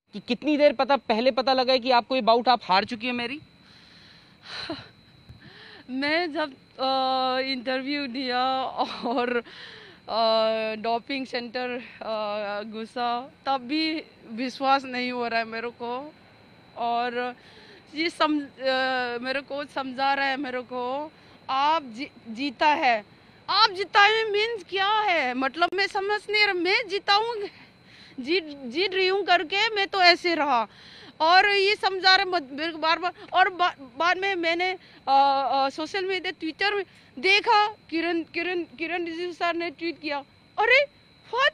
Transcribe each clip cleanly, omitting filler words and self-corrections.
कि कितनी देर पहले पता लगा है कि आपको ये बाउट आप हार चुकी है मेरी? मैं जब इंटरव्यू दिया और डोपिंग सेंटर घुसा तब भी विश्वास नहीं हो रहा है मेरे को। और ये मेरे को समझा रहा है मेरे को, आप जीता है, आप जीता है मीन्स क्या है, मतलब मैं समझ नहीं रहा। मैं जीता हूँ, जीत रही हूँ करके मैं तो ऐसे रहा। और ये समझा रहे मेरे को बार बार। और बाद में मैंने सोशल मीडिया ट्विटर में देखा, किरण रिजिजू सर ने ट्वीट किया, अरे व्हाट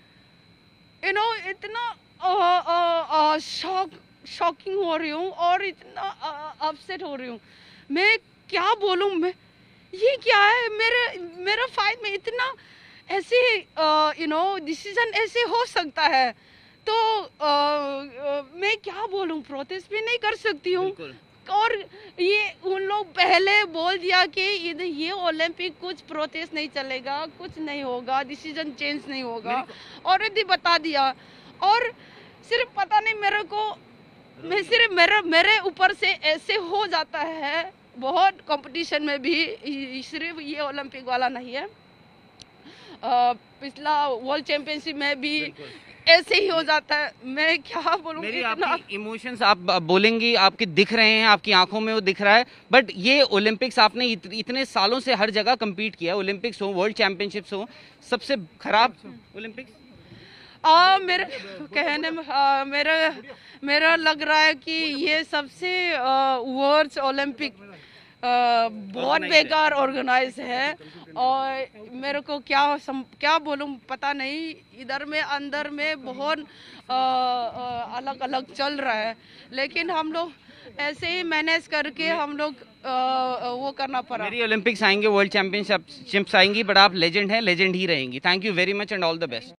इतना शॉकिंग हो रही हूँ और इतना अपसेट हो रही हूँ। मैं क्या बोलूँ, मैं ये क्या है, मेरा फाइट में इतना ऐसे डिसीजन ऐसे हो सकता है। तो मैं क्या बोलूं, प्रोटेस्ट भी नहीं कर सकती हूँ। और ये उन लोग पहले बोल दिया कि ये ओलंपिक कुछ प्रोटेस्ट नहीं चलेगा, कुछ नहीं होगा, डिसीजन चेंज नहीं होगा, ऑलरेडी बता दिया। और सिर्फ पता नहीं मेरे को, मैं सिर्फ मेरे ऊपर से ऐसे हो जाता है। बहुत कंपटीशन में भी, सिर्फ ये ओलंपिक वाला नहीं है, पिछला वर्ल्ड चैंपियनशिप में भी ऐसे ही हो जाता है। मैं क्या बोलूं, मेरी आपकी इमोशंस आप बोलेंगी, आपके दिख रहे हैं, आपकी आंखों में वो दिख रहा है। बट ये ओलंपिक्स आपने इतने सालों से हर जगह compete किया, ओलंपिक्स हो, वर्ल्ड चैंपियनशिप्स हो, सबसे खराब ओलंपिक्स मेरे कहने में मेरा लग रहा है कि ये सबसे वर्ल्ड ओलंपिक बहुत बेकार ऑर्गेनाइज है। और मेरे को क्या बोलूं पता नहीं, इधर में अंदर में बहुत अलग अलग चल रहा है। लेकिन हम लोग ऐसे ही मैनेज करके हम लोग वो करना पड़ा। मेरी ओलंपिक्स आएंगे, वर्ल्ड चैंपियनशिप्स आएंगी, बट आप लेजेंड हैं, लेजेंड ही रहेंगी। Thank you very much and all the best.